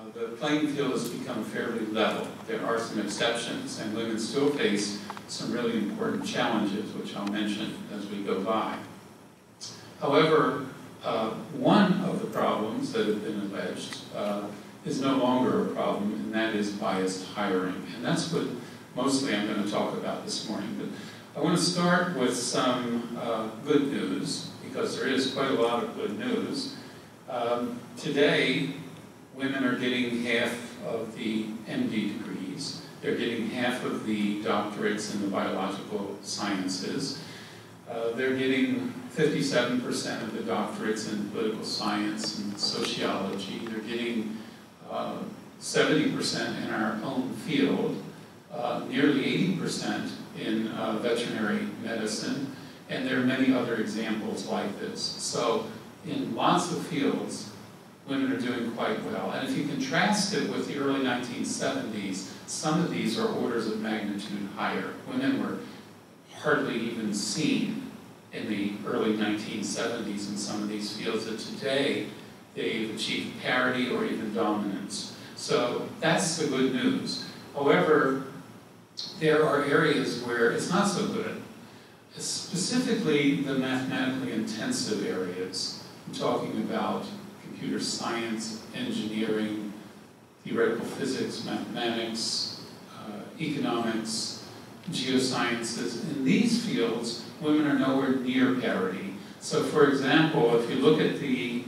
The playing field has become fairly level. There are some exceptions, and women still face some really important challenges, which I'll mention as we go by. However, one of the problems that have been alleged is no longer a problem, and that is biased hiring. And that's what mostly I'm going to talk about this morning. But I want to start with some good news, because there is quite a lot of good news. Today, women are getting half of the MD degrees. They're getting half of the doctorates in the biological sciences. They're getting 57% of the doctorates in political science and sociology. They're getting 70% in our own field, nearly 80% in veterinary medicine, and there are many other examples like this. So in lots of fields, women are doing quite well. And if you contrast it with the early 1970s, some of these are orders of magnitude higher. Women were hardly even seen in the early 1970s in some of these fields, that today they've achieved parity or even dominance. So that's the good news. However, there are areas where it's not so good, specifically the mathematically intensive areas. I'm talking about computer science, engineering, theoretical physics, mathematics, economics, geosciences. In these fields, women are nowhere near parity. So for example, if you look at the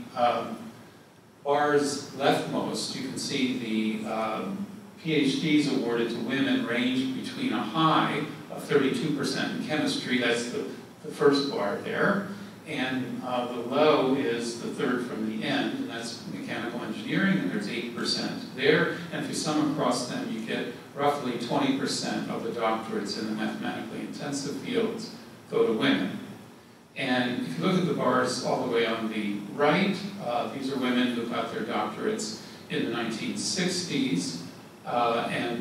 bars leftmost, you can see the PhDs awarded to women range between a high of 32% in chemistry, that's the first bar there, and the low is the third from the end, and that's mechanical engineering, and there's 8% there. And if you sum across them, you get roughly 20% of the doctorates in the mathematically intensive fields go to women. And if you look at the bars all the way on the right, these are women who got their doctorates in the 1960s and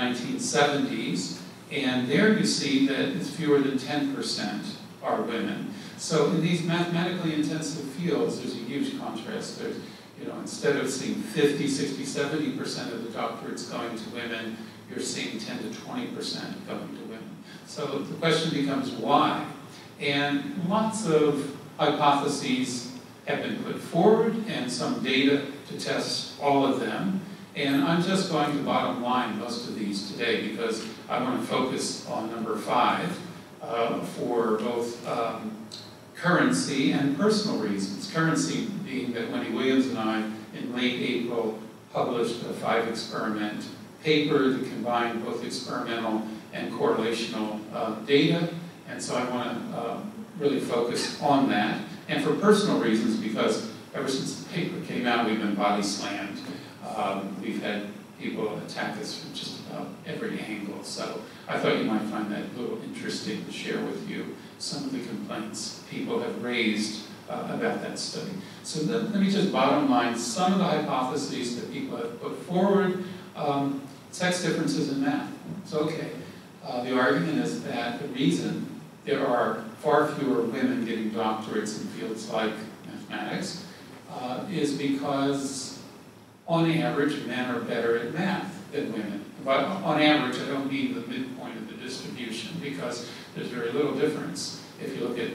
1970s. And there you see that it's fewer than 10% are women. So in these mathematically intensive fields, there's a huge contrast. There's, instead of seeing 50, 60, 70% of the doctorates going to women, you're seeing 10 to 20% going to women. So the question becomes why? And lots of hypotheses have been put forward and some data to test all of them. And I'm just going to bottom line most of these today because I want to focus on number 5 for both currency and personal reasons. Currency being that Wendy Williams and I, in late April, published a 5-experiment paper that combined both experimental and correlational data. And so I want to really focus on that. And for personal reasons, because ever since the paper came out, we've been body slammed. We've had people attack us from just about every angle. So I thought you might find that a little interesting to share with you some of the complaints people have raised about that study. So let me just bottom line some of the hypotheses that people have put forward. Sex differences in math. So okay, the argument is that the reason there are far fewer women getting doctorates in fields like mathematics is because on average, men are better at math than women. But on average, I don't mean the midpoint of the distribution because there's very little difference if you look at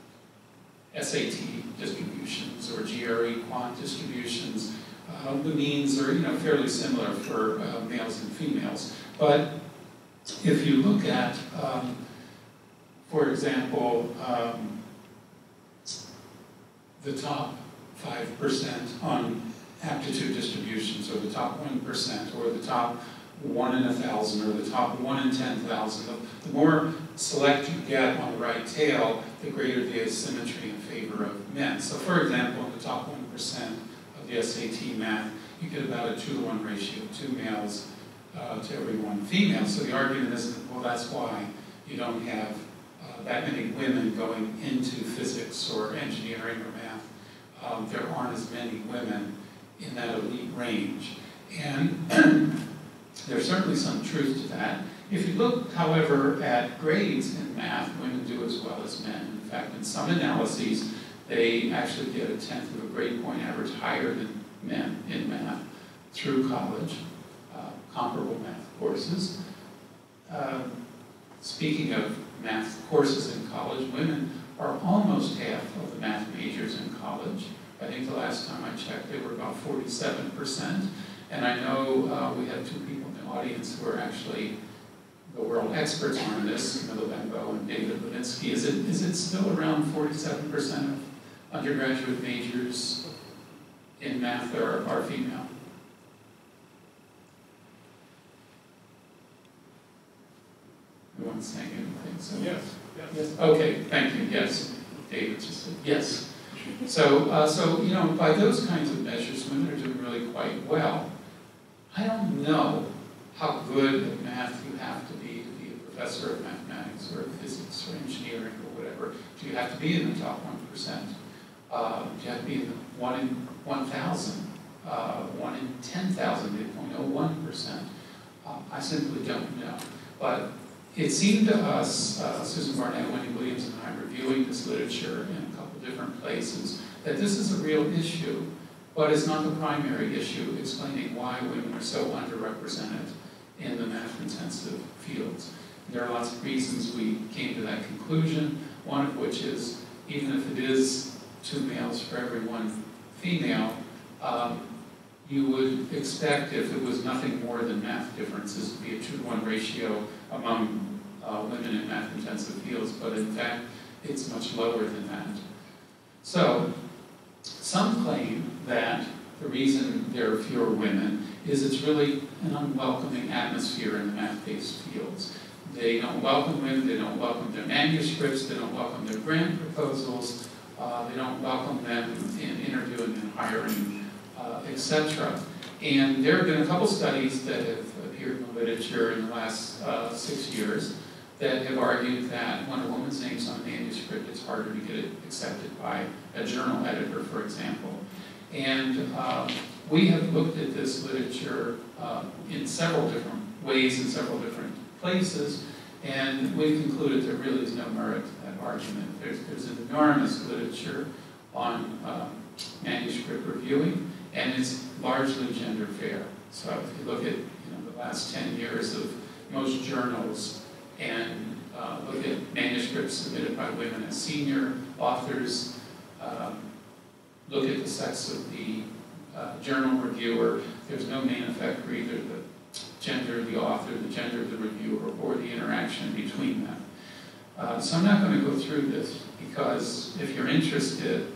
SAT distributions or GRE quant distributions. The means are fairly similar for males and females. But if you look at, for example, the top 5% on aptitude distributions, or the top 1%, or the top 1 in 1,000, or the top 1 in 10,000. The more select you get on the right tail, the greater the asymmetry in favor of men. So for example, in the top 1% of the SAT math, you get about a 2-to-1 ratio, 2 males to every 1 female. So the argument is, well, that's why you don't have that many women going into physics or engineering or math. There aren't as many women in that elite range. And there's certainly some truth to that. If you look, however, at grades in math, women do as well as men. In fact, in some analyses, they actually get a 1/10 of a grade point average higher than men in math. through college, comparable math courses. Speaking of math courses in college, women are almost half of the math majors in college. I think the last time I checked, they were about 47%. And I know we have two people in the audience who are actually the world experts on this, Milo Benbow and David Levitsky. Is it still around 47% of undergraduate majors in math are female? No one's saying anything, so. Yes. Yes. Okay, thank you, yes. David just said yes. So you know, by those kinds of measures, women are doing really quite well. I don't know how good at math you have to be a professor of mathematics or physics or engineering or whatever. Do you have to be in the top 1%? Do you have to be in the 1 in 1,000, 1 in 10,000, 0.01%? I simply don't know. But it seemed to us, Susan Barnett, Wendy Williams, and I reviewing this literature in a couple different places, that this is a real issue, but it's not the primary issue explaining why women are so underrepresented in the math-intensive fields. There are lots of reasons we came to that conclusion, one of which is, even if it is 2 males for every 1 female, you would expect, if it was nothing more than math differences, to be a 2-to-1 ratio among women in math-intensive fields, but in fact, it's much lower than that. So, some claim that the reason there are fewer women is it's really an unwelcoming atmosphere in the math-based fields. They don't welcome women, they don't welcome their manuscripts, they don't welcome their grant proposals, they don't welcome them in interviewing and hiring, etc. And there have been a couple studies that have appeared in the literature in the last 6 years that have argued that when a woman's name's on a manuscript, it's harder to get it accepted by a journal editor, for example. And we have looked at this literature in several different ways, in several different places, and we've concluded there really is no merit to that argument. There's an enormous literature on manuscript reviewing, and it's largely gender fair. So if you look at the last 10 years of most journals and look at manuscripts submitted by women as senior authors, look at the sex of the journal reviewer, there's no main effect for either the gender of the author, the gender of the reviewer, or the interaction between them. So I'm not going to go through this because if you're interested,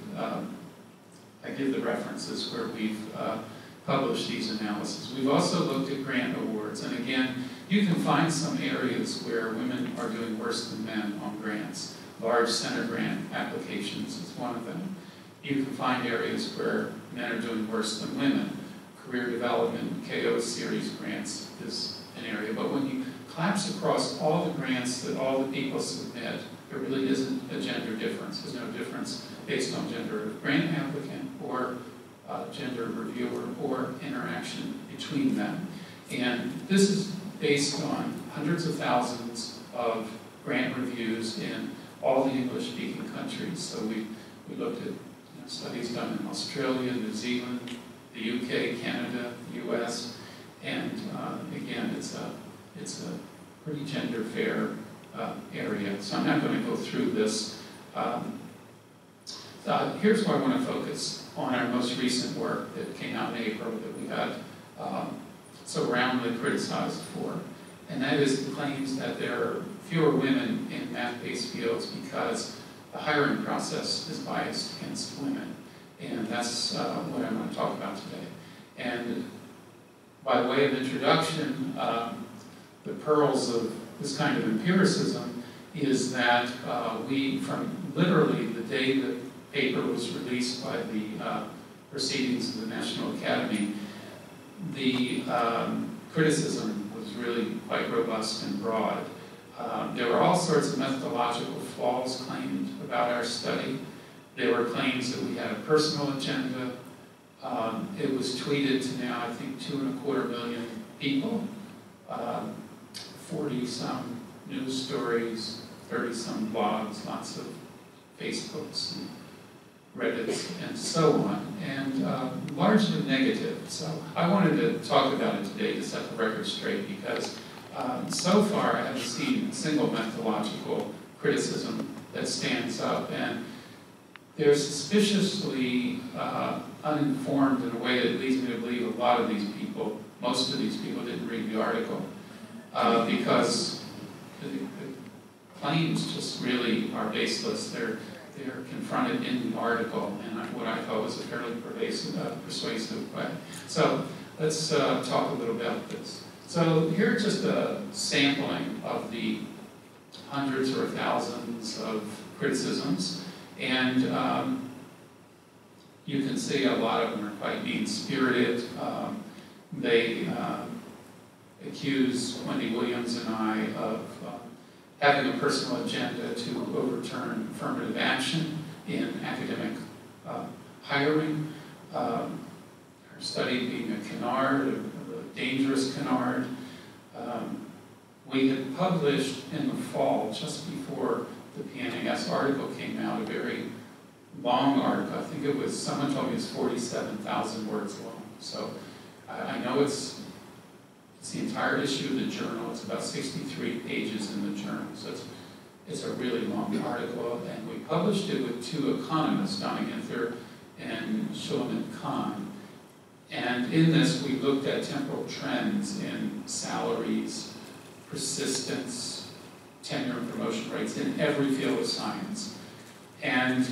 I give the references where we've published these analyses. We've also looked at grant awards, and again, you can find some areas where women are doing worse than men on grants. Large center grant applications is one of them. You can find areas where men are doing worse than women. Career development, KO series grants is an area, but when you collapse across all the grants that all the people submit, there really isn't a gender difference. There's no difference based on gender of grant applicant or gender of reviewer or interaction between them. And this is based on hundreds of thousands of grant reviews in all the English-speaking countries. So we looked at studies done in Australia, New Zealand, the UK, Canada, the US, and again, it's a pretty gender fair area. So I'm not going to go through this. Here's where I want to focus on our most recent work that came out in April that we got so roundly criticized for, and that is the claims that there are fewer women in math-based fields because the hiring process is biased against women. And that's what I want to talk about today. And by way of introduction, the pearls of this kind of empiricism is that we, from literally the day the paper was released by the Proceedings of the National Academy, the criticism was really quite robust and broad. There were all sorts of methodological flaws claimed about our study. There were claims that we had a personal agenda. It was tweeted to now, I think, 2.25 million people, 40-some news stories, 30-some blogs, lots of Facebooks and Reddits, and so on. And largely negative. So I wanted to talk about it today to set the record straight because so far I haven't seen a single methodological criticism that stands up, and they're suspiciously uninformed in a way that leads me to believe a lot of these people, most of these people, didn't read the article because the claims just really are baseless. They're confronted in the article, and what I thought was a fairly persuasive way. So let's talk a little about this. So here's just a sampling of the hundreds or thousands of criticisms, and you can see a lot of them are quite mean-spirited. They accuse Wendy Williams and I of having a personal agenda to overturn affirmative action in academic hiring. Her study being a canard, a dangerous canard. We had published in the fall, just before the PNAS article came out, a very long article. I think it was, someone told me it's 47,000 words long. So I know it's the entire issue of the journal. It's about 63 pages in the journal. So it's a really long article. And we published it with two economists, Donna Ginther and Shulamit Khan. And in this, we looked at temporal trends in salaries, persistence, tenure and promotion rates in every field of science. And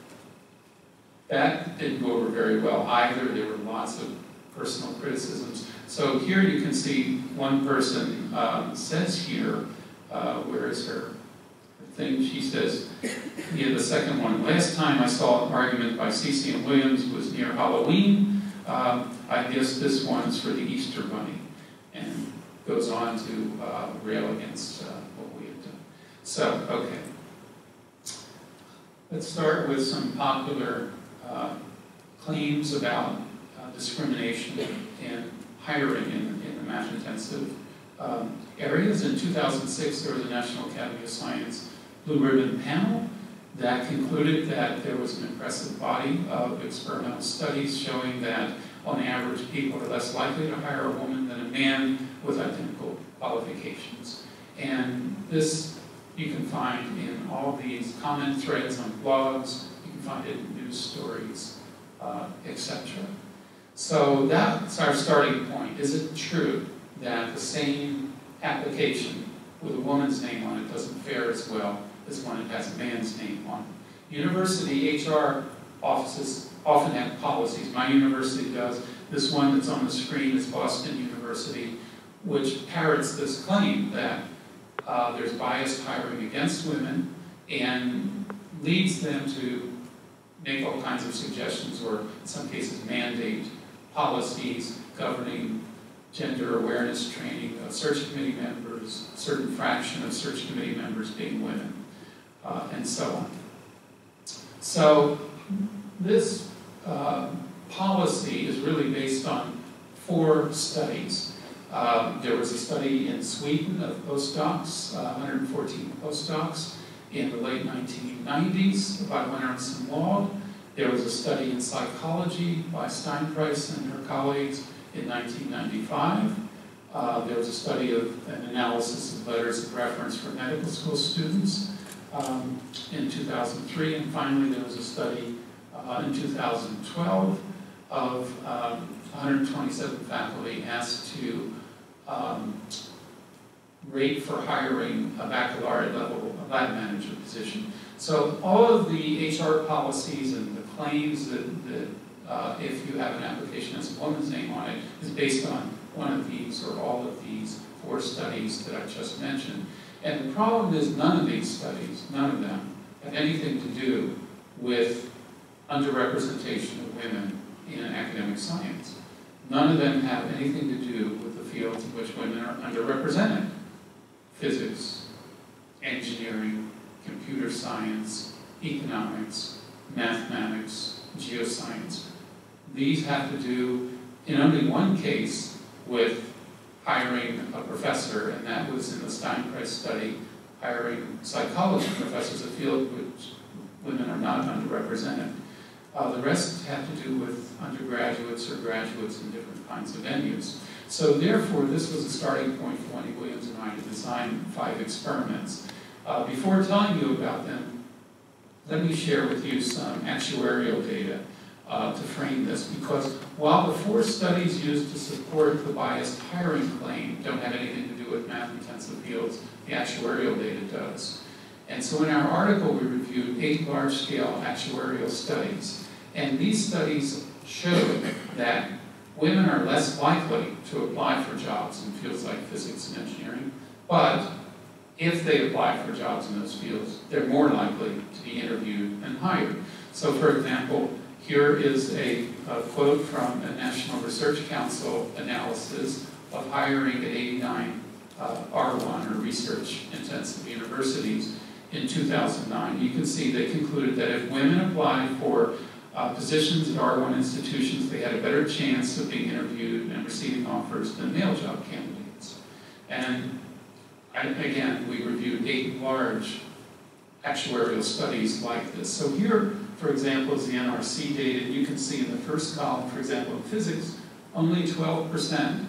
that didn't go over very well either. There were lots of personal criticisms. So here you can see one person says here, where is her thing? She says, yeah, the second one, last time I saw an argument by Ceci and Williams was near Halloween. I guess this one's for the Easter Bunny. And goes on to rail against what we had done. So, okay. Let's start with some popular claims about discrimination in hiring in the math-intensive areas. In 2006, there was a National Academy of Science Blue Ribbon panel that concluded that there was an impressive body of experimental studies showing that, on average, people are less likely to hire a woman than a man with identical qualifications. And this you can find in all these comment threads on blogs, you can find it in news stories, etc. So that's our starting point. Is it true that the same application with a woman's name on it doesn't fare as well as one that has a man's name on it? University HR offices often have policies. My university does. This one that's on the screen is Boston University, which parrots this claim that there's biased hiring against women and leads them to make all kinds of suggestions, or in some cases mandate policies governing gender awareness training of search committee members, a certain fraction of search committee members being women, and so on. So this policy is really based on 4 studies. There was a study in Sweden of postdocs, 114 postdocs in the late 1990s by Winter and Law. There was a study in psychology by Steinprice and her colleagues in 1995. There was a study of an analysis of letters of reference for medical school students in 2003. And finally, there was a study in 2012 of 127 faculty asked to rate for hiring a baccalaureate level lab manager position. So all of the HR policies and the claims that if you have an application that's a woman's name on it is based on one of these or all of these 4 studies that I just mentioned. And the problem is none of these studies, none of them, have anything to do with underrepresentation of women in academic science. None of them have anything to do with the fields in which women are underrepresented. Physics, engineering, computer science, economics, mathematics, geoscience. These have to do, in only one case, with hiring a professor, and that was in the Steinprice study, hiring psychology professors, a field which women are not underrepresented. The rest had to do with undergraduates or graduates in different kinds of venues. So therefore, this was a starting point for Wendy Williams and I to design 5 experiments. Before telling you about them, let me share with you some actuarial data to frame this, because while the 4 studies used to support the biased hiring claim don't have anything to do with math-intensive fields, the actuarial data does. And so in our article, we reviewed 8 large-scale actuarial studies. And these studies showed that women are less likely to apply for jobs in fields like physics and engineering, but if they apply for jobs in those fields, they're more likely to be interviewed and hired. So for example, here is a quote from a National Research Council analysis of hiring at 89 R1, or research-intensive universities, in 2009. You can see they concluded that if women applied for positions at R1 institutions, they had a better chance of being interviewed and receiving offers than male job candidates. And again, we reviewed 8 large actuarial studies like this. So here, for example, is the NRC data. You can see in the first column, for example, in physics, only 12%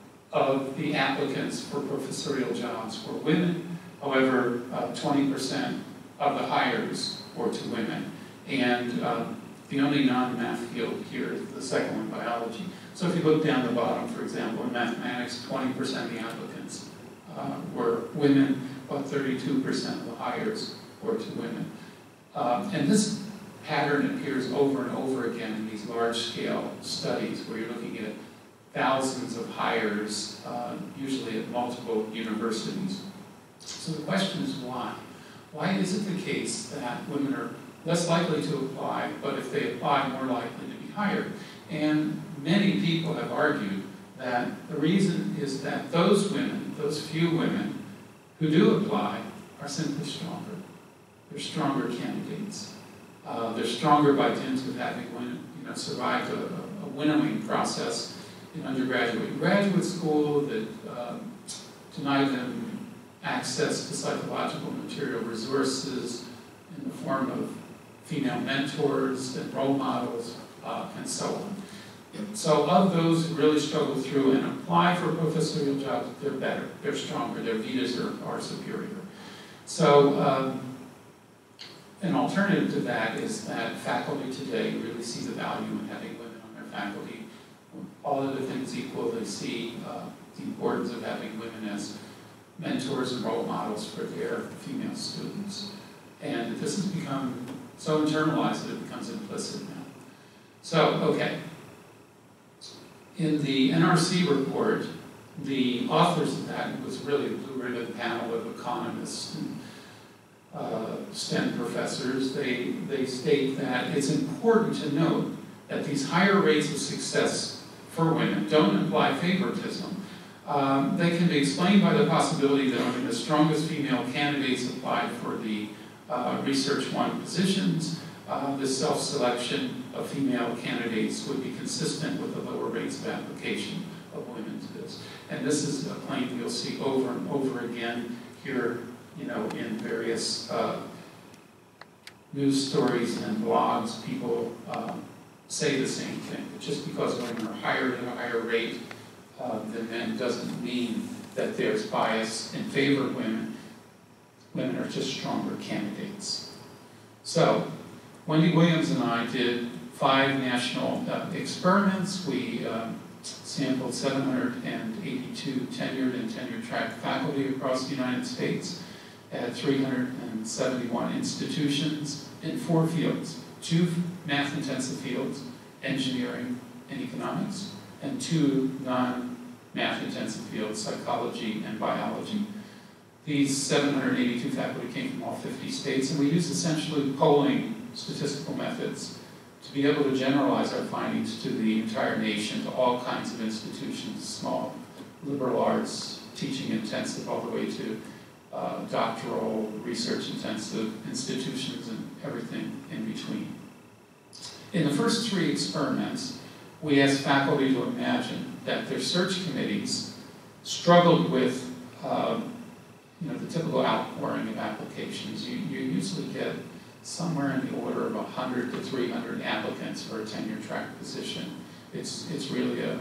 of the applicants for professorial jobs were women. However, 20% of the hires were to women. And the only non-math field here is the second one, biology. So if you look down the bottom, for example, in mathematics, 20% of the applicants were women, but 32% of the hires were to women. And this pattern appears over and over again in these large-scale studies where you're looking at thousands of hires, usually at multiple universities. So the question is why? Why is it the case that women are less likely to apply, but if they apply, more likely to be hired? And many people have argued that the reason is that those women, those few women who do apply, are simply stronger. They're stronger candidates. They're stronger by dint of having survived a winnowing process in undergraduate and graduate school that denied them access to psychological material resources in the form of female mentors and role models, and so on. So of those who really struggle through and apply for professorial jobs, they're better, they're stronger, their vitas are superior. So an alternative to that is that faculty today really see the value in having women on their faculty. All other things equal, they see the importance of having women as mentors and role models for their female students. And this has become so internalized that it becomes implicit now. So, okay. In the NRC report, the authors of that, it was really a blue ribbon panel of economists and STEM professors, they state that it's important to note that these higher rates of success for women don't imply favoritism. They can be explained by the possibility that only the strongest female candidates applied for the Research 1 positions. This self-selection of female candidates would be consistent with the lower rates of application of women to this. And this is a claim you'll see over and over again here, in various news stories and blogs. People say the same thing. Just because women are hired at a higher rate than men doesn't mean that there's bias in favor of women. Women are just stronger candidates. So, Wendy Williams and I did 5 national experiments. We sampled 782 tenured and tenure-track faculty across the United States at 371 institutions in 4 fields. 2 math-intensive fields, engineering and economics, and 2 non-math-intensive fields, psychology and biology. These 782 faculty came from all 50 states, and we used essentially polling statistical methods to be able to generalize our findings to the entire nation, to all kinds of institutions, small liberal arts, teaching intensive, all the way to doctoral, research intensive institutions and everything in between. In the first 3 experiments, we asked faculty to imagine that their search committees struggled with the typical outpouring of applications. You usually get somewhere in the order of 100 to 300 applicants for a tenure track position. It's really a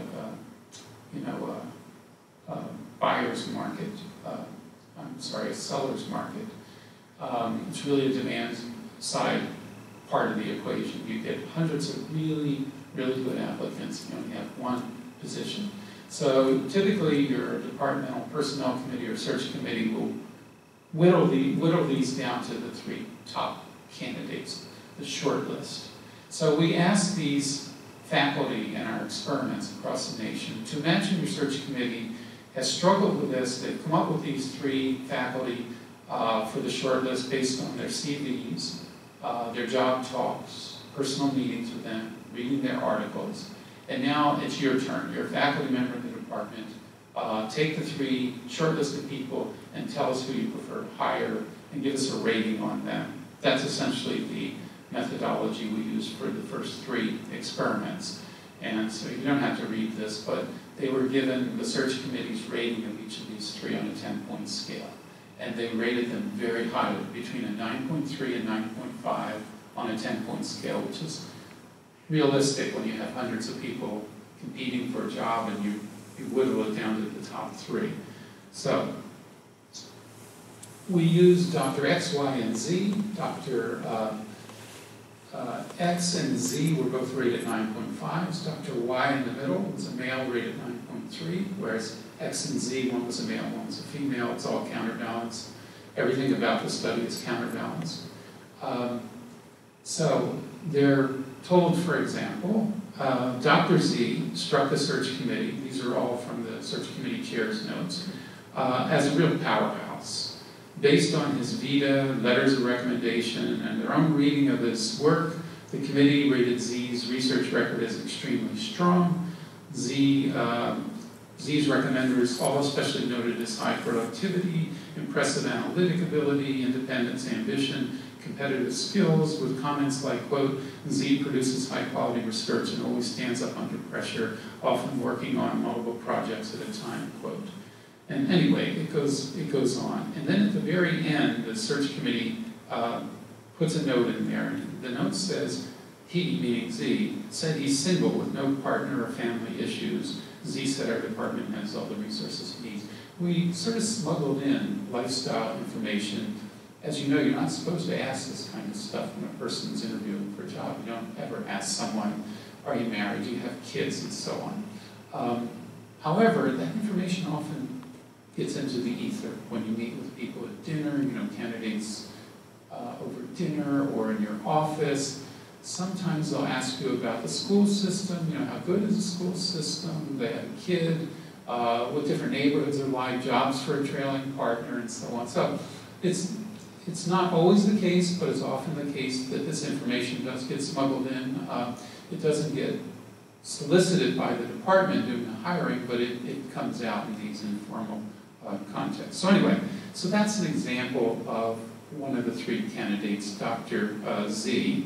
buyer's market. A seller's market. It's really a demand side part of the equation. You get hundreds of really, really good applicants. You only have one position. So typically your departmental personnel committee or search committee will whittle these down to the 3 top candidates, the short list. So we ask these faculty in our experiments across the nation to imagine your search committee has struggled with this. They've come up with these 3 faculty for the short list based on their CVs, their job talks, personal meetings with them, reading their articles. And now it's your turn. You're a faculty member in the department. Take the 3 shortlisted people and tell us who you prefer to hire and give us a rating on them. That's essentially the methodology we use for the first 3 experiments. And so you don't have to read this, but they were given the search committee's rating of each of these 3 on a 10-point scale. And they rated them very highly, between a 9.3 and 9.5 on a 10-point scale, which is realistic when you have hundreds of people competing for a job and you whittle it down to the top 3. So we use Dr. X, Y, and Z. Dr. X and Z were both rated 9.5s. Dr. Y in the middle was a male, rated 9.3, whereas X and Z, one was a male, one was a female. It's all counterbalanced. Everything about the study is counterbalanced. So they're told, for example, Dr. Z struck the search committee, these are all from the search committee chair's notes, as a real powerhouse. Based on his vita, letters of recommendation, and their own reading of his work, the committee rated Z's research record as extremely strong. Z's recommenders all especially noted his high productivity, impressive analytic ability, independence, ambition, competitive skills, with comments like, quote, Z produces high-quality research and always stands up under pressure, often working on multiple projects at a time, quote. And anyway, it goes on. And then at the very end, the search committee puts a note in there, and the note says, he, meaning Z, said he's single with no partner or family issues. Z said our department has all the resources he needs. We sort of smuggled in lifestyle information. As you know, you're not supposed to ask this kind of stuff when a person's interviewing for a job. You don't ever ask someone, are you married, do you have kids, and so on. However, that information often gets into the ether when you meet with people at dinner, candidates over dinner or in your office. Sometimes they'll ask you about the school system, how good is the school system, they have a kid, what different neighborhoods are like, jobs for a trailing partner, and so on. So it's not always the case, but it's often the case that this information does get smuggled in. It doesn't get solicited by the department doing the hiring, but it comes out in these informal contexts. So anyway, so that's an example of one of the 3 candidates, Dr. Z.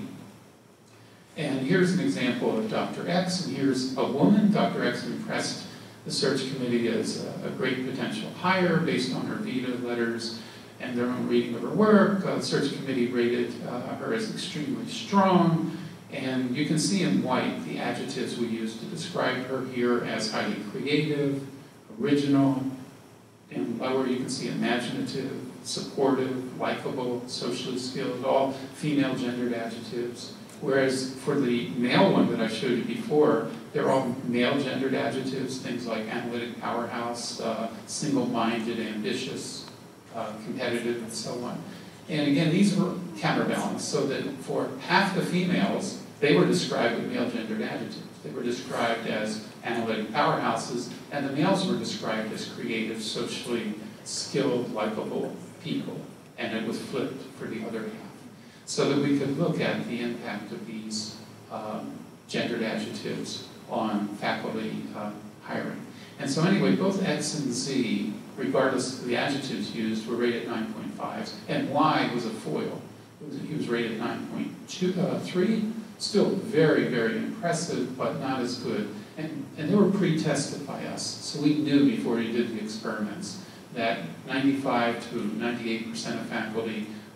And here's an example of Dr. X, and here's a woman. Dr. X impressed the search committee as a great potential hire based on her vita letters and their own reading of her work. The search committee rated her as extremely strong, and you can see in white the adjectives we use to describe her here as highly creative, original, and lower you can see imaginative, supportive, likable, socially skilled, all female gendered adjectives. Whereas for the male one that I showed you before, they're all male gendered adjectives, things like analytic powerhouse, single-minded, ambitious, competitive, and so on. And again, these were counterbalanced, so that for half the females, they were described with male gendered adjectives. They were described as analytic powerhouses, and the males were described as creative, socially skilled, likable people. And it was flipped for the other half, so that we could look at the impact of these gendered adjectives on faculty hiring. And so anyway, both X and Z, regardless of the adjectives used, were rated 9.5s, and Y was a foil. He was rated 9.3, still very, very impressive, but not as good. And they were pre-tested by us, so we knew before we did the experiments that 95 to 98% of faculty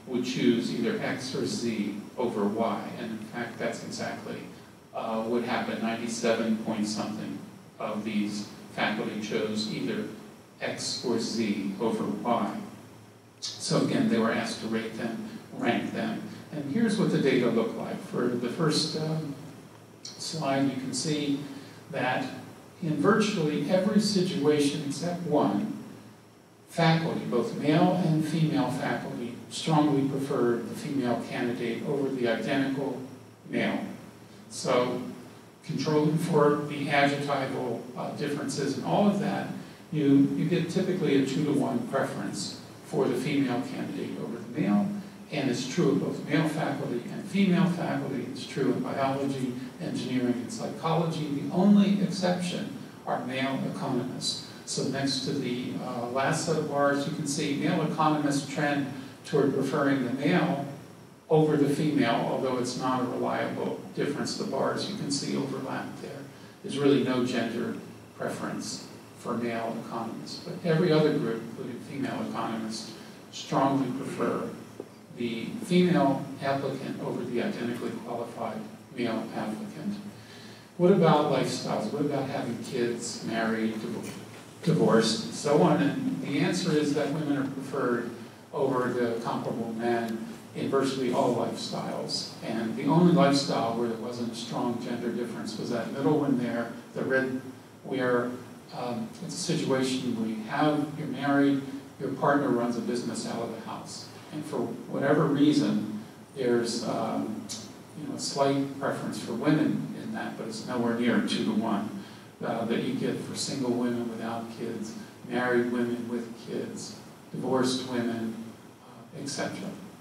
would choose either X or Z over Y. And in fact, that's exactly what happened. 97 point something of these faculty chose either X or Z over Y. So again, they were asked to rate them, rank them. And here's what the data look like. For the first slide, you can see that in virtually every situation except one, faculty, both male and female faculty, strongly preferred the female candidate over the identical male. So controlling for the adjectival differences and all of that, you get typically a 2-to-1 preference for the female candidate over the male, and it's true of both male faculty and female faculty. It's true in biology, engineering, and psychology. The only exception are male economists. So next to the last set of bars, you can see male economists trend toward preferring the male over the female, although it's not a reliable difference. The bars you can see overlap there. There's really no gender preference for male economists. But every other group, including female economists, strongly prefer the female applicant over the identically qualified male applicant. What about lifestyles? What about having kids, married, divorced, and so on? And the answer is that women are preferred over the comparable men in virtually all lifestyles. And the only lifestyle where there wasn't a strong gender difference was that middle one there, the red, where it's a situation where you're married, your partner runs a business out of the house. And for whatever reason, there's a slight preference for women in that, but it's nowhere near 2-to-1 that you get for single women without kids, married women with kids, divorced women, etc.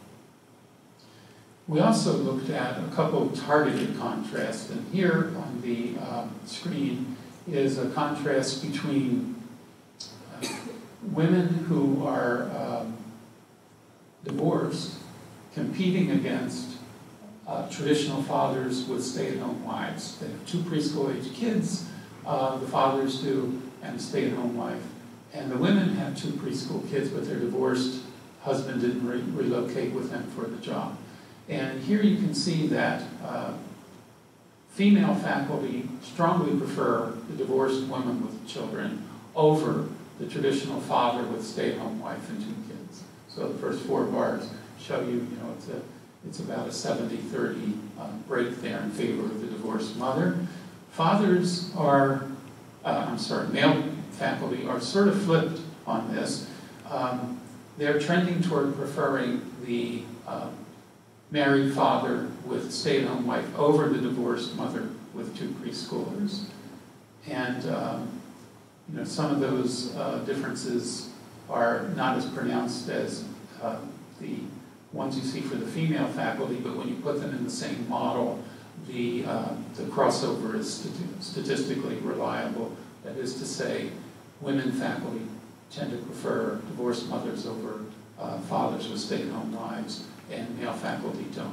We also looked at a couple of targeted contrasts, and here on the screen is a contrast between women who are divorced competing against traditional fathers with stay-at-home wives. They have 2 preschool-age kids, the fathers do, and a stay-at-home wife. And the women have 2 preschool kids, but they're divorced. Husband didn't relocate with them for the job. And here you can see that female faculty strongly prefer the divorced woman with children over the traditional father with stay-at-home wife and 2 kids. So the first 4 bars show you, it's about a 70-30 break there in favor of the divorced mother. Fathers are, male faculty are sort of flipped on this. They're trending toward preferring the married father with stay-at-home wife over the divorced mother with 2 preschoolers. And some of those differences are not as pronounced as the ones you see for the female faculty, but when you put them in the same model, the crossover is statistically reliable. That is to say, women faculty tend to prefer divorced mothers over fathers with stay-at-home wives, and male faculty don't.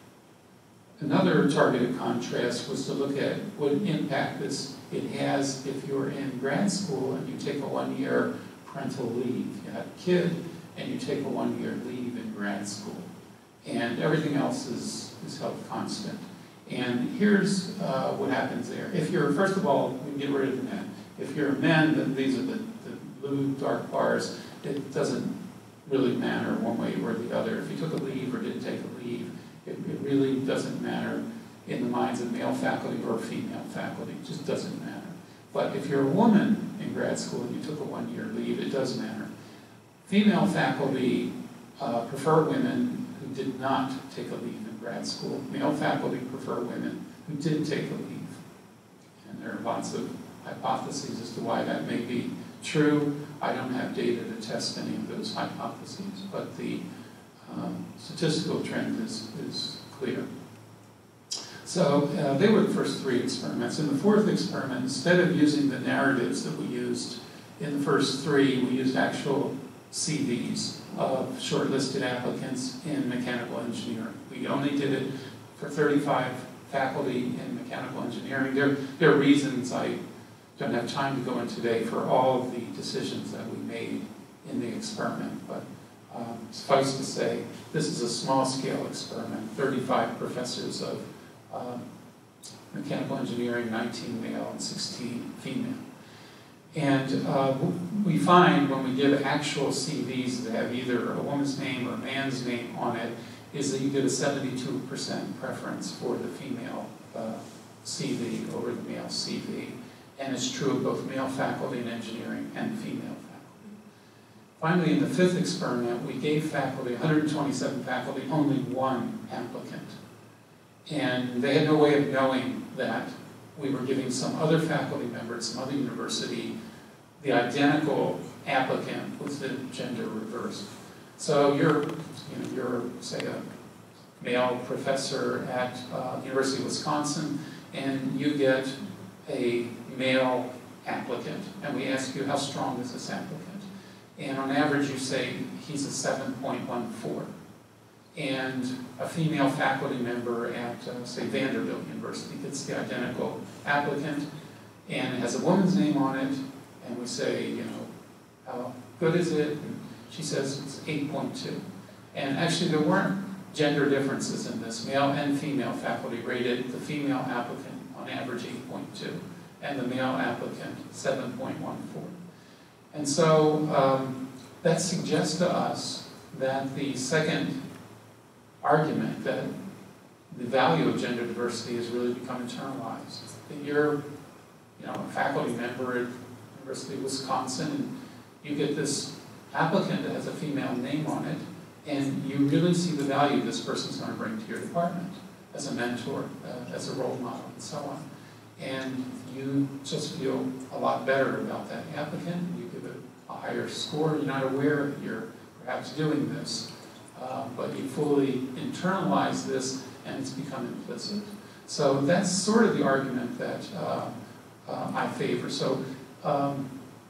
Another targeted contrast was to look at what impact it has if you're in grad school and you take a 1-year parental leave. You have a kid and you take a 1-year leave in grad school. And everything else is held constant. And here's what happens there. If you're, first of all, we can get rid of the men. If you're a man, then these are the blue dark bars. It doesn't really matter one way or the other. If you took a leave or didn't take a leave, it really doesn't matter in the minds of male faculty or female faculty. It just doesn't matter. But if you're a woman in grad school and you took a 1-year leave, it does matter. Female faculty prefer women who did not take a leave in grad school. Male faculty prefer women who did take a leave. And there are lots of hypotheses as to why that may be true. I don't have data to test any of those hypotheses, but the statistical trend is clear. So they were the first 3 experiments. In the 4th experiment, instead of using the narratives that we used in the first 3, we used actual CVs of shortlisted applicants in mechanical engineering. We only did it for 35 faculty in mechanical engineering. There are reasons I don't have time to go into today for all of the decisions that we made in the experiment, but Suffice to say, this is a small-scale experiment, 35 professors of mechanical engineering, 19 male and 16 female. And we find when we give actual CVs that have either a woman's name or a man's name on it, is that you get a 72% preference for the female CV over the male CV. And it's true of both male faculty in engineering and female faculty. Finally, in the fifth experiment, we gave faculty, 127 faculty, only one applicant. And they had no way of knowing that we were giving some other faculty member at some other university the identical applicant with the gender reversed. So you're say a male professor at University of Wisconsin, and you get a male applicant, and we ask you how strong is this applicant, and on average you say he's a 7.14. And a female faculty member at, say, Vanderbilt University gets the identical applicant, and it has a woman's name on it, and we say, how good is it? And she says it's 8.2. And actually there weren't gender differences in this. Male and female faculty rated the female applicant on average 8.2, and the male applicant 7.14. And so that suggests to us that the second argument, that the value of gender diversity has really become internalized. That you're a faculty member at University of Wisconsin, and you get this applicant that has a female name on it, and you really see the value this person's going to bring to your department as a mentor, as a role model, and so on. And you just feel a lot better about that applicant. You give it a higher score. You're not aware that you're perhaps doing this, but you fully internalize this, and it's become implicit. So that's sort of the argument that I favor. So I'm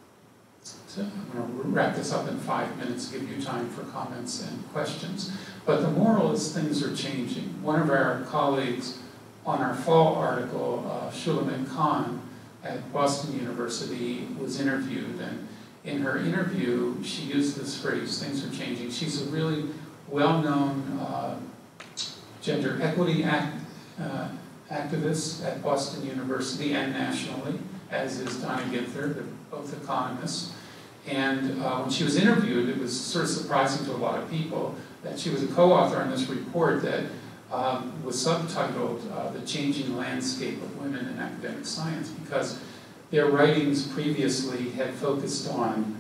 going to wrap this up in 5 minutes, give you time for comments and questions. But the moral is things are changing. One of our colleagues on our fall article, Shulamit Khan at Boston University, was interviewed. And in her interview, she used this phrase, things are changing. She's a really well-known gender equity activist at Boston University and nationally, as is Donna Ginther. They're both economists. And when she was interviewed, it was sort of surprising to a lot of people that she was a co-author on this report that was subtitled The Changing Landscape of Women in Academic Science, because their writings previously had focused on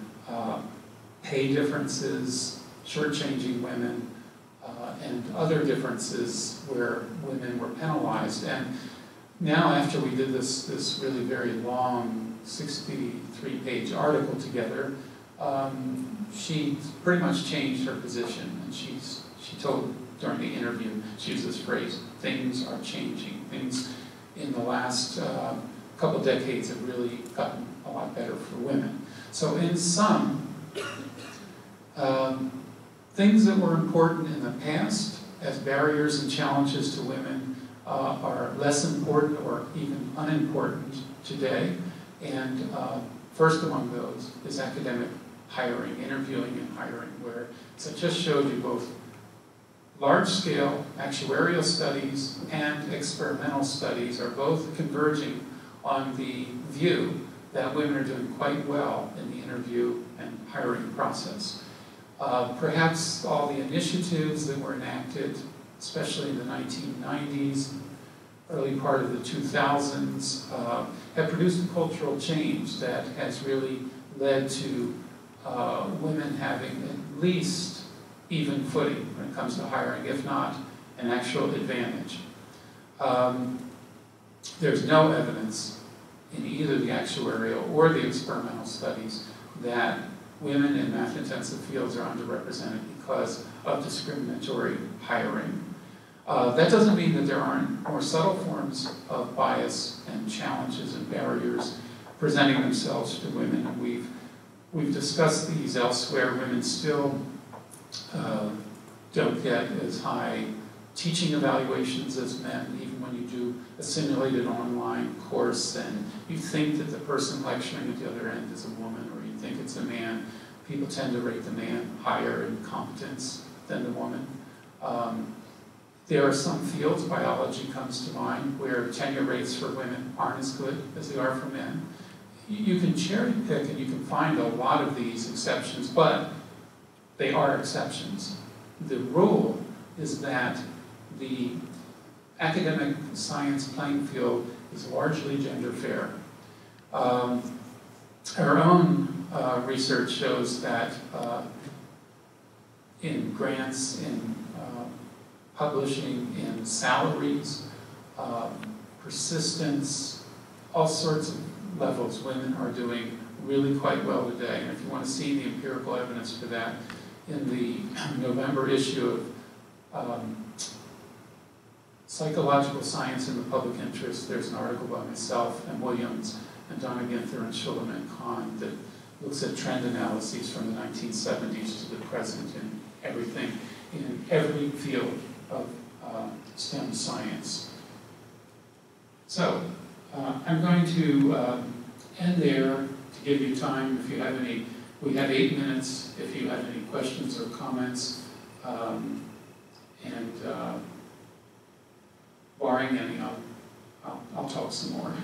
pay differences, shortchanging women, and other differences where women were penalized. And now, after we did this really very long 63-page article together, she pretty much changed her position. And she told during the interview, she used this phrase, things are changing. Things in the last couple of decades have really gotten a lot better for women. So in sum, things that were important in the past as barriers and challenges to women are less important or even unimportant today. And first among those is academic hiring, interviewing and hiring, where, as I just showed you, both large-scale actuarial studies and experimental studies are both converging on the view that women are doing quite well in the interview and hiring process. Perhaps all the initiatives that were enacted, especially in the 1990s, early part of the 2000s, have produced a cultural change that has really led to women having at least even footing when it comes to hiring, if not an actual advantage. There's no evidence in either the actuarial or the experimental studies that women in math-intensive fields are underrepresented because of discriminatory hiring. That doesn't mean that there aren't more subtle forms of bias and challenges and barriers presenting themselves to women. And we've discussed these elsewhere. Women still don't get as high teaching evaluations as men, even when you do a simulated online course and you think that the person lecturing at the other end is a woman, or you think it's a man. people tend to rate the man higher in competence than the woman. There are some fields, biology comes to mind, where tenure rates for women aren't as good as they are for men. You can cherry pick and you can find a lot of these exceptions, but they are exceptions. The rule is that the academic science playing field is largely gender fair. Our own research shows that in grants, in publishing, in salaries, persistence, all sorts of levels, women are doing really quite well today. And if you want to see the empirical evidence for that, in the November issue of Psychological Science in the Public Interest, there's an article by myself and Williams and Donna Ginther and Shulaman Khan that looks at trend analyses from the 1970s to the present in everything, in every field of STEM science. So, I'm going to end there to give you time if you have any. We have 8 minutes if you have any questions or comments, and barring any, I'll talk some more.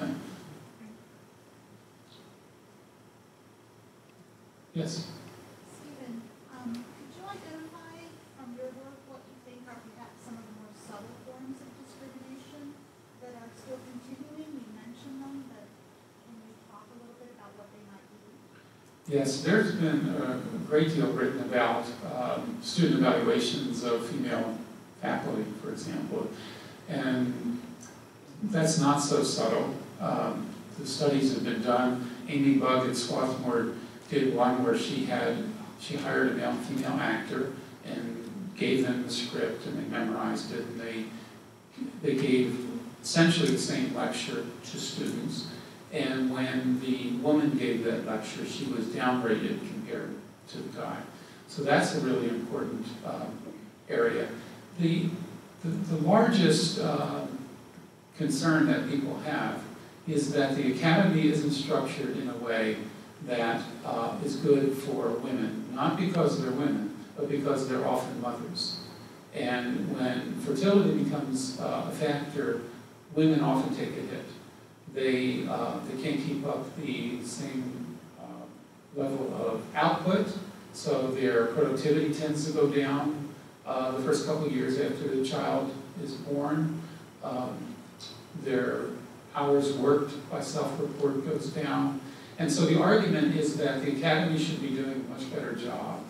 Yes? Stephen, could you identify from your work what you think are perhaps some of the more subtle forms of discrimination that are still continuing? You mentioned them, but can you talk a little bit about what they might be? Yes, there's been a great deal written about student evaluations of female faculty, for example, and that's not so subtle. The studies have been done. Amy Bug at Swarthmore did one where she hired a male and female actor and gave them the script, and they memorized it, and they gave essentially the same lecture to students. And when the woman gave that lecture, she was downgraded compared to the guy. So that's a really important area. The largest concern that people have is that the academy isn't structured in a way that is good for women, not because they're women, but because they're often mothers. And when fertility becomes a factor, women often take a hit. They can't keep up the same level of output, so their productivity tends to go down the first couple of years after the child is born. Their hours worked by self-report goes down. And so the argument is that the academy should be doing a much better job.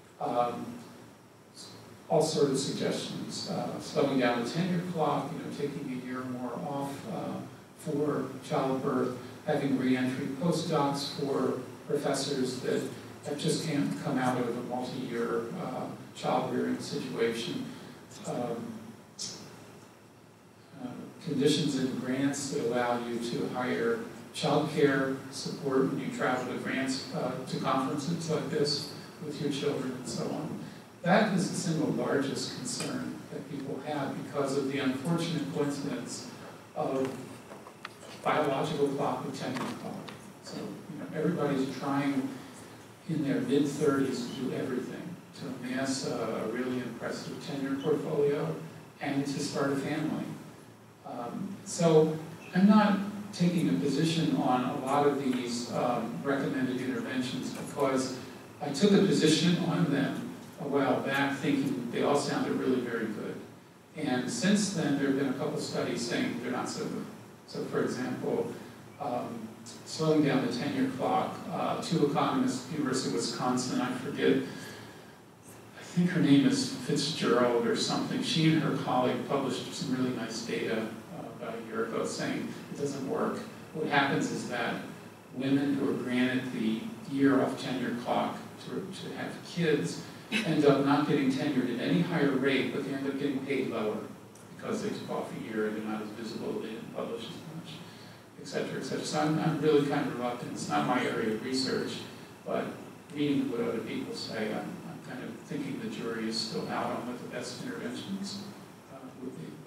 All sorts of suggestions, slowing down the tenure clock, taking a year more off for childbirth, having re-entry postdocs for professors that just can't come out of a multi-year child-rearing situation. Conditions in grants that allow you to hire child care support when you travel to grants, to conferences like this with your children and so on. That is the single largest concern that people have because of the unfortunate coincidence of biological clock with tenure clock. So everybody's trying in their mid-30s to do everything, to amass a really impressive tenure portfolio and to start a family. So I'm not taking a position on a lot of these recommended interventions because I took a position on them a while back thinking they all sounded really very good. And since then, there have been a couple studies saying they're not so good. So for example, slowing down the tenure clock, two economists at the University of Wisconsin, I forget, I think her name is Fitzgerald or something. She and her colleague published some really nice data about a year ago saying it doesn't work. What happens is that women who are granted the year off tenure clock to have kids end up not getting tenured at any higher rate, but they end up getting paid lower because they took off a year, they're not as visible, they didn't publish as much, et cetera, et cetera. So I'm really kind of reluctant. It's not my area of research, but reading what other people say, I'm kind of thinking the jury is still out on what the best interventions would be.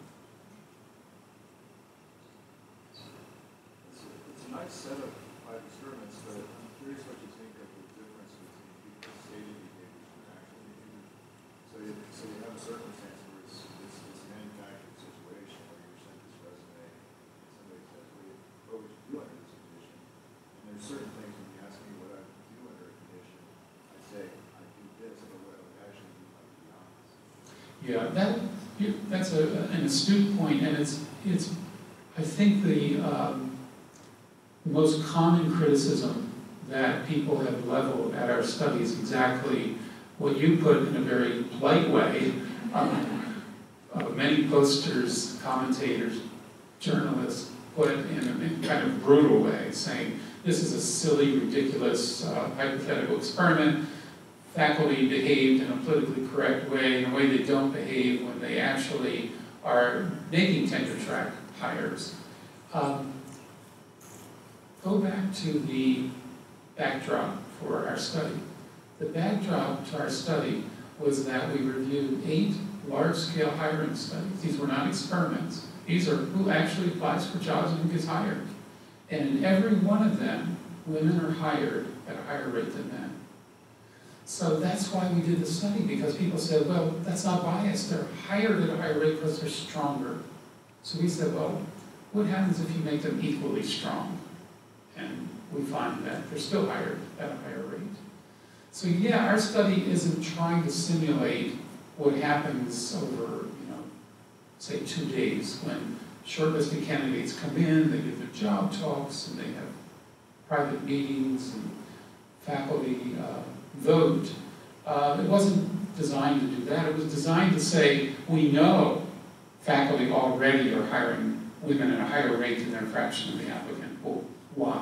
It's a nice set of experiments, but I'm curious what you think of the difference between people's stated behaviors from actual behavior. So you have a circumstance where it's manufactured situation where you're sent this resume and somebody says, what would you do under this condition? And there's certain things when you ask me what I would do under a condition, I say, I do this, but what I would actually do might be honest. Yeah, that's an astute point, and it's I think the most common criticism that people have leveled at our study is exactly what you put in a very polite way. Many posters, commentators, journalists put it in a kind of brutal way, saying this is a silly, ridiculous, hypothetical experiment. Faculty behaved in a politically correct way, in a way they don't behave when they actually are making tenure track hires. Go back to the backdrop for our study. The backdrop to our study was that we reviewed 8 large-scale hiring studies. These were not experiments. These are who actually applies for jobs and who gets hired. And in every one of them, women are hired at a higher rate than men. So that's why we did the study, because people said, well, that's not biased. They're hired at a higher rate because they're stronger. So we said, well, what happens if you make them equally strong? And we find that they're still hired at a higher rate. So yeah, our study isn't trying to simulate what happens over, say 2 days when shortlisted candidates come in, they give their job talks, and they have private meetings, and faculty vote. It wasn't designed to do that. It was designed to say, we know faculty already are hiring women at a higher rate than their fraction of the applicant. Well, why?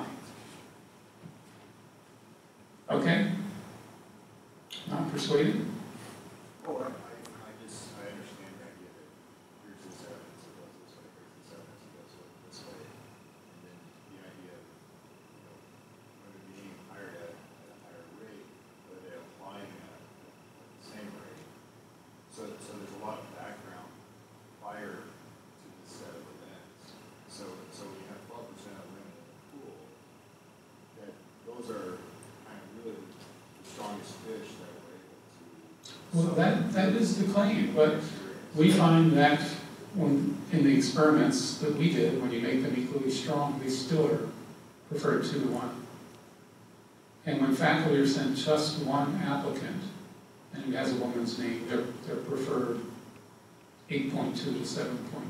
Okay? Not persuaded? Well, I understand the idea that here's this evidence, it goes this way, here's this evidence, it goes this way. And then the idea of, women being hired at a higher rate, whether they're applying at the same rate. So there's a lot of background prior to this set of events. So when you have 12% of women in the pool, that those are kind of really the strongest fish that we're able to. Well, that is the claim, but we find that when in the experiments that we did, when you make them equally strong, they still are preferred 2 to 1. And when faculty are sent just one applicant, and who has a woman's name, they're preferred 8.2 to 7.14.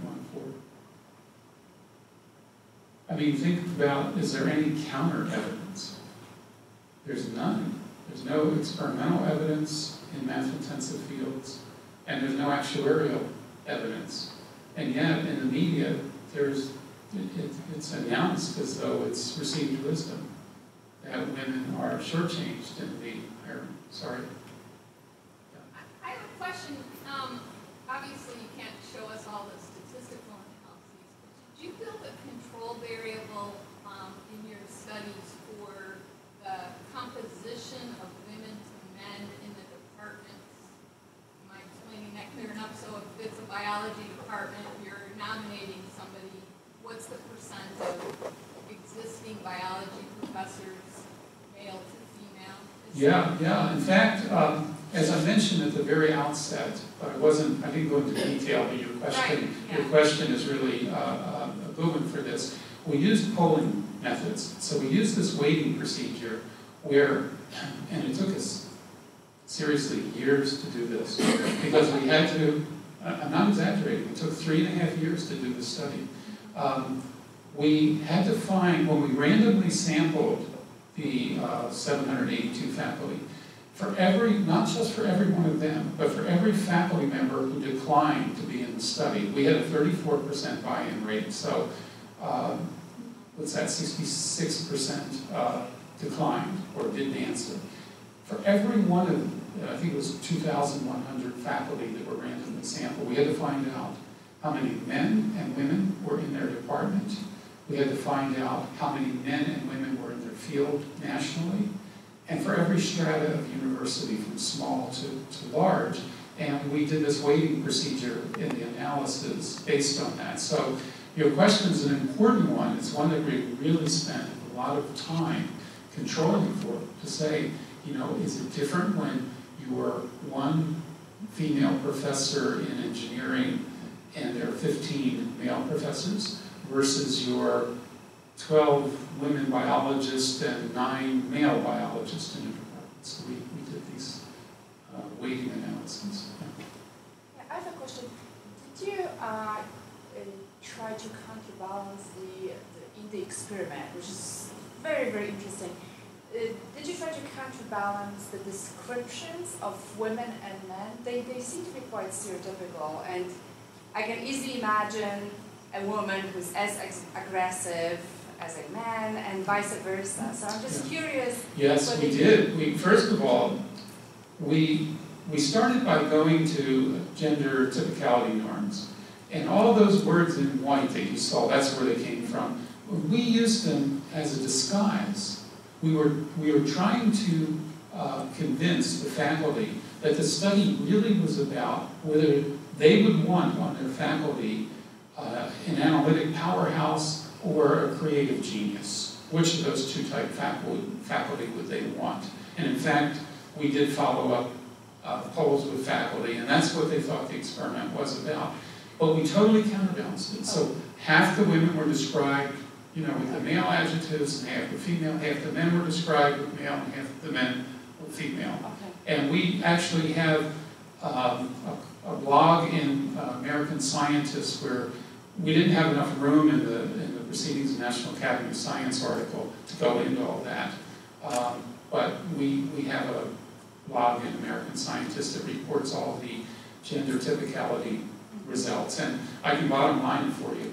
I mean, think about, is there any counter evidence? There's none. There's no experimental evidence in math-intensive fields, and there's no actuarial evidence. And yet, in the media, it's announced as though it's received wisdom that women are shortchanged in the hiring. Sorry. I have a question. Obviously, you can't show us all the statistical analyses, but did you build a control variable in your studies for the composition of women to men in the departments? Am I explaining that clear enough? So if it's a biology department, you're nominating somebody, what's the percent of existing biology professors, male to female? Yeah. In fact, as I mentioned at the very outset, but I didn't go into detail, but your question is really a good one for this. We used polling methods. So we used this weighting procedure where, and it took us seriously years to do this, because we had to, I'm not exaggerating, it took 3.5 years to do this study. We had to find, when we randomly sampled the 782 faculty, for every, not just for every one of them, but for every faculty member who declined to be in the study, we had a 34% buy-in rate. So what's that, 66% declined or didn't answer. For every one of, I think it was 2,100 faculty that were randomly sampled, we had to find out how many men and women were in their department. We had to find out how many men and women were in their field nationally, and for every strata of university from small to large. And we did this weighting procedure in the analysis based on that. So your question is an important one. It's one that we really spent a lot of time controlling for, to say, You know, is it different when you are one female professor in engineering and there are 15 male professors versus your 12 women biologists and 9 male biologists in your department? So we did these weighting analyses. Yeah, I have a question. Did you try to counterbalance in the experiment, which is very, very interesting? Did you try to counterbalance the descriptions of women and men? They seem to be quite stereotypical, and I can easily imagine a woman who's as aggressive as a man, and vice versa. So I'm just curious. Yes, we did. First of all, we started by going to gender typicality norms. And all those words in white that you saw, that's where they came from. We used them as a disguise. We were trying to convince the faculty that the study really was about whether they would want on their faculty an analytic powerhouse or a creative genius. Which of those two type faculty would they want? And in fact, we did follow up polls with faculty, and that's what they thought the experiment was about. But we totally counterbalanced it. So half the women were described, you know, with the male adjectives, and half the female, half the men were described with male, and half the men with female. Okay. And we actually have a blog in American Scientist where we didn't have enough room in the Proceedings of the National Academy of Science article to go into all that. But we have a blog in American Scientist that reports all the gender typicality results. And I can bottom line it for you.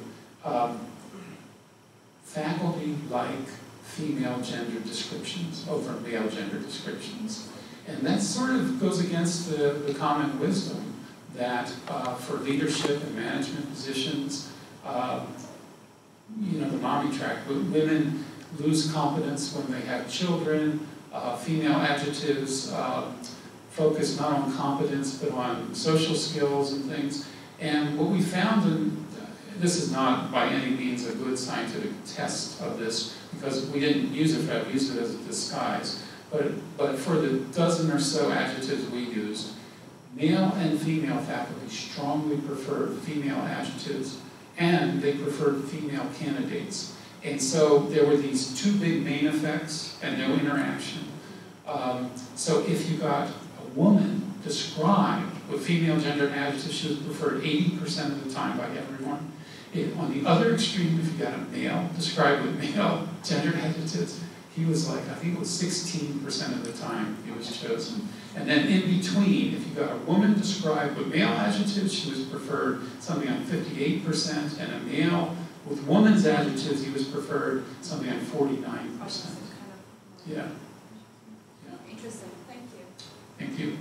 Faculty like female gender descriptions over male gender descriptions. And that sort of goes against the common wisdom that for leadership and management positions, you know, the mommy track, women lose confidence when they have children. Female adjectives focus not on competence but on social skills and things. And what we found, and this is not by any means a good scientific test of this, because we didn't use it for that, we used it as a disguise, but for the dozen or so adjectives we used, male and female faculty strongly preferred female adjectives, and they preferred female candidates. And so there were these two big main effects and no interaction. So if you got a woman described with female gender adjectives, she was preferred 80% of the time by everyone. On the other extreme, if you got a male described with male gender adjectives, he was like, I think it was 16% of the time he was chosen. And then in between, if you got a woman described with male adjectives, she was preferred something on 58%, and a male with woman's adjectives, he was preferred something on 49%. Yeah. Interesting. Thank you. Thank you.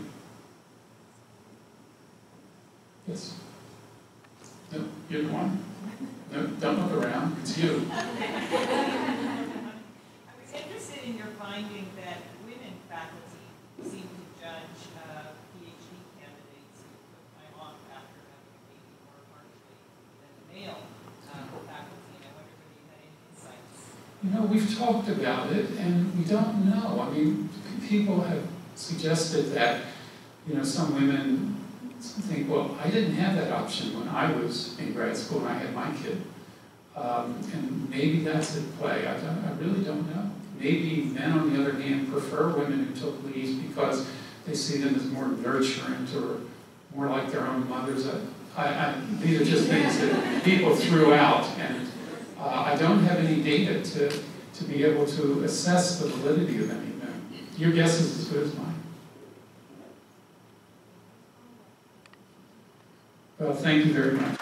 Yes? No, you're the one. No, don't look around. It's you. I was interested in your finding that women faculty seem to judge PhD candidates who took time off after having a baby more harshly than male faculty, and I wondered whether you had any insights. You know, we've talked about it, and we don't know. I mean, people have suggested that, you know, some women think, well, I didn't have that option when I was in grad school and I had my kid. And maybe that's at play. I really don't know. Maybe men, on the other hand, prefer women who took leaves because they see them as more nurturant or more like their own mothers. These are just things that people threw out, and I don't have any data to be able to assess the validity of any of them. Your guess is as good as mine. Well, thank you very much.